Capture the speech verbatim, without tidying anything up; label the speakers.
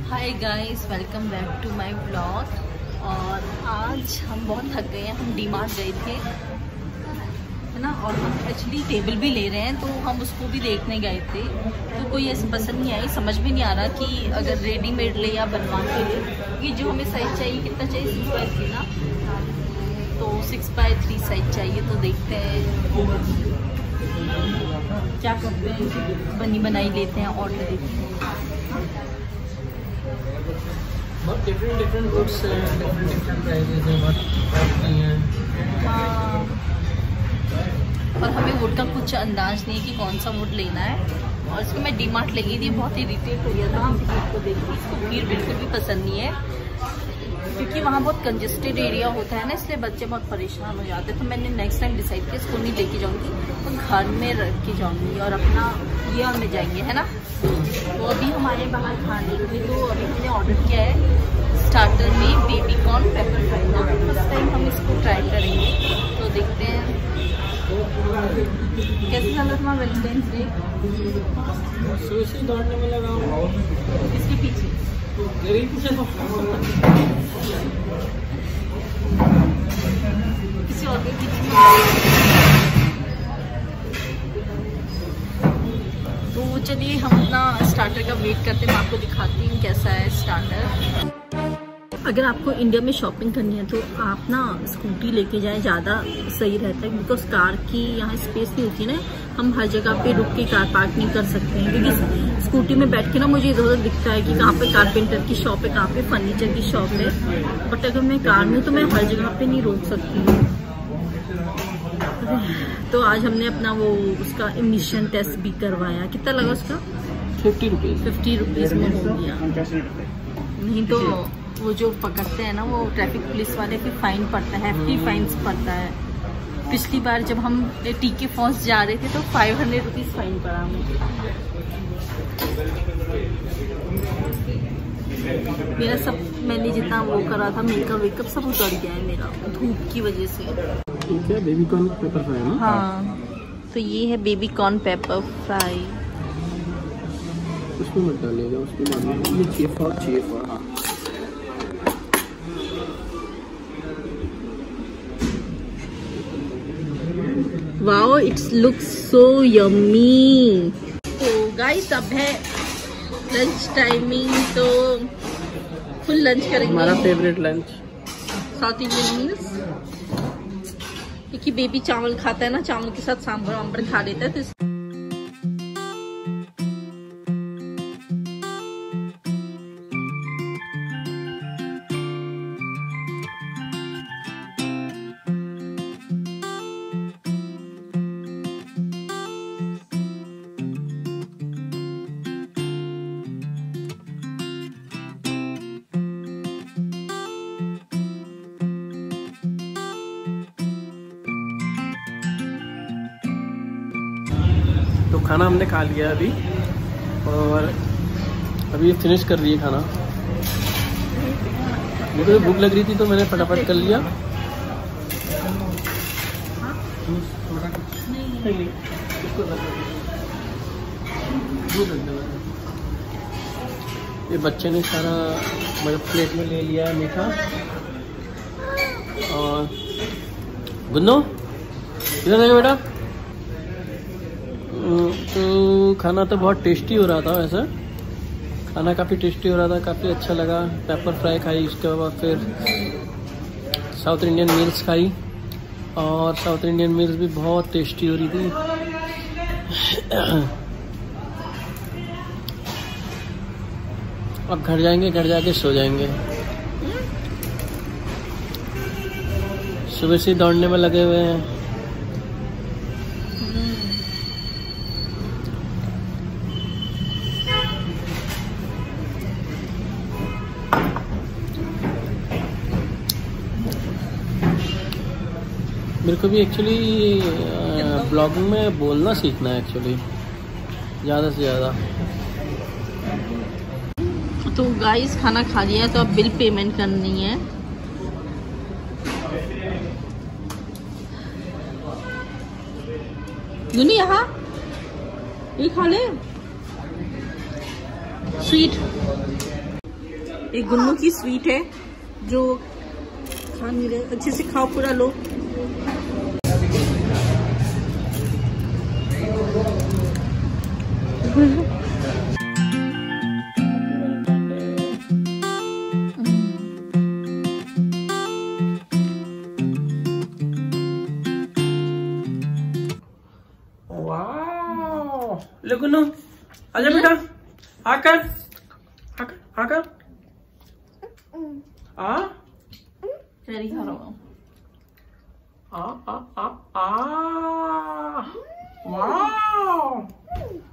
Speaker 1: Hi guys, welcome back to my blog. और आज हम बहुत थक गए हैं। हम डी मार्ट गए थे, है ना, और हम एक्चुअली टेबल भी ले रहे हैं, तो हम उसको भी देखने गए थे। तो कोई ऐसे पसंद नहीं आई, समझ में नहीं आ रहा कि अगर रेडीमेड ले या बनवा के ले। ये जो हमें साइज चाहिए, कितना चाहिए, सिक्स बाई थ्री ना, तो सिक्स बाई थ्री साइज चाहिए। तो देखते हैं क्या करते हैं, बनी बनाई लेते हैं, ऑर्डर देते हैं।
Speaker 2: बहुत डिफरेंट डिफरेंट वुड्स हैं, डिफरेंट डिफरेंट प्राइसेस हैं, बहुत प्राइस हैं।
Speaker 1: हाँ, और हमें वुड का कुछ अंदाज नहीं है कि कौन सा वुड लेना है। और इसको मैं डी मार्ट ले गई थी, बहुत इरिटेट हो गया था हम भीड़ को देख के। इसको भीड़ बिल्कुल भी पसंद नहीं है, क्योंकि वहाँ बहुत कंजेस्टेड एरिया होता है ना, इसलिए बच्चे बहुत परेशान हो जाते हैं। तो मैंने नेक्स्ट टाइम डिसाइड किया इसको नहीं लेके जाऊँगी, तो घर में रख के जाऊँगी और अपना ये और में जाएंगे, है ना। तो अभी हमारे बाहर खाने के लिए, तो अभी हमने ऑर्डर किया है स्टार्टर में बेबी कॉर्न पेपर फ्राई ना। फर्स्ट टाइम हम इसको ट्राई करेंगे, तो देखते हैं कैसे चल रहा था वैलेंटाइंस डे।
Speaker 2: सुशी दौड़ने में लगा हूँ,
Speaker 1: इसके पीछे
Speaker 2: मेरे पीछे तो
Speaker 1: किसी और के पीछे। तो चलिए हम अपना स्टार्टर का वेट करते हैं, मैं आपको दिखाती हूँ कैसा है स्टार्टर। अगर आपको इंडिया में शॉपिंग करनी है तो आप ना स्कूटी लेके जाएं, ज़्यादा सही रहता है, बिकॉज कार की यहाँ स्पेस नहीं होती ना। हम हर जगह पे रुक के कार पार्क नहीं कर सकते हैं, क्योंकि स्कूटी में बैठ के ना मुझे इधर उधर दिखता है कि कहाँ पे कारपेंटर की शॉप है, कहाँ पे फर्नीचर की शॉप है। बट अगर मैं कार में तो मैं हर जगह पे नहीं रोक सकती हूँ। तो आज हमने अपना वो उसका इमिशन टेस्ट भी करवाया। कितना लगा उसका?
Speaker 2: फिफ्टी रुपीज़
Speaker 1: फिफ्टी रुपीज़ में हो गया। नहीं तो वो जो पकड़ते हैं ना, वो ट्रैफिक पुलिस वाले, फिर फाइन पड़ता है, हेफ्टी फाइन्स पड़ता है। पिछली बार जब हम टीके फॉल्स जा रहे थे तो फाइव हंड्रेड रुपीज़ फाइन पड़ा मुझे। मेरा सब, मैंने जितना वो करा था मेकअप वेकअप सब उतर गया है मेरा धूप की वजह से।
Speaker 2: ठीक है, बेबी कॉर्न पेपर फ्राई ना।
Speaker 1: हाँ, तो ये है बेबी कॉर्न पेपर फ्राई।
Speaker 2: उसमें मत डालिएगा, उसके बाद में ये चीफा चीफा। हाँ,
Speaker 1: wow, it's looks so yummy. तो गाइस अब है लंच टाइमिंग, तो फुल लंच करेंगे।
Speaker 2: हमारा favourite lunch
Speaker 1: South Indian meals, क्योंकि बेबी चावल खाता है ना, चावल के साथ सांभर वाम्बर खा लेता है। तो
Speaker 2: तो खाना हमने खा लिया अभी, और अभी फिनिश कर रही है खाना। मुझे तो भूख लग रही थी तो मैंने फटाफट कर लिया। ये बच्चे ने सारा मेरे प्लेट में ले लिया है मीठा। और गुन्नो किधर है बेटा? तो खाना तो बहुत टेस्टी हो रहा था, वैसा खाना काफ़ी टेस्टी हो रहा था, काफ़ी अच्छा लगा। पेपर फ्राई खाई, उसके बाद फिर साउथ इंडियन मील्स खाई, और साउथ इंडियन मील्स भी बहुत टेस्टी हो रही थी। अब घर जाएंगे, घर जाके सो जाएंगे। सुबह से दौड़ने में लगे हुए हैं। मेरे को भी एक्चुअली ब्लॉगिंग में बोलना सीखना है एक्चुअली, ज़्यादा से ज़्यादा।
Speaker 1: तो गाइस खाना खा लिया है, तो अब बिल पेमेंट करनी है। दुनी यहाँ ये खा ले स्वीट। एक गुन्नू की स्वीट है जो खा नहीं रहे, अच्छे से खाओ, पूरा लो।
Speaker 2: ले गुन्नू आजा बेटा, आकर आकर आकर आ
Speaker 1: चेरी खा रहा हूँ।
Speaker 2: आ आ आ आ वाह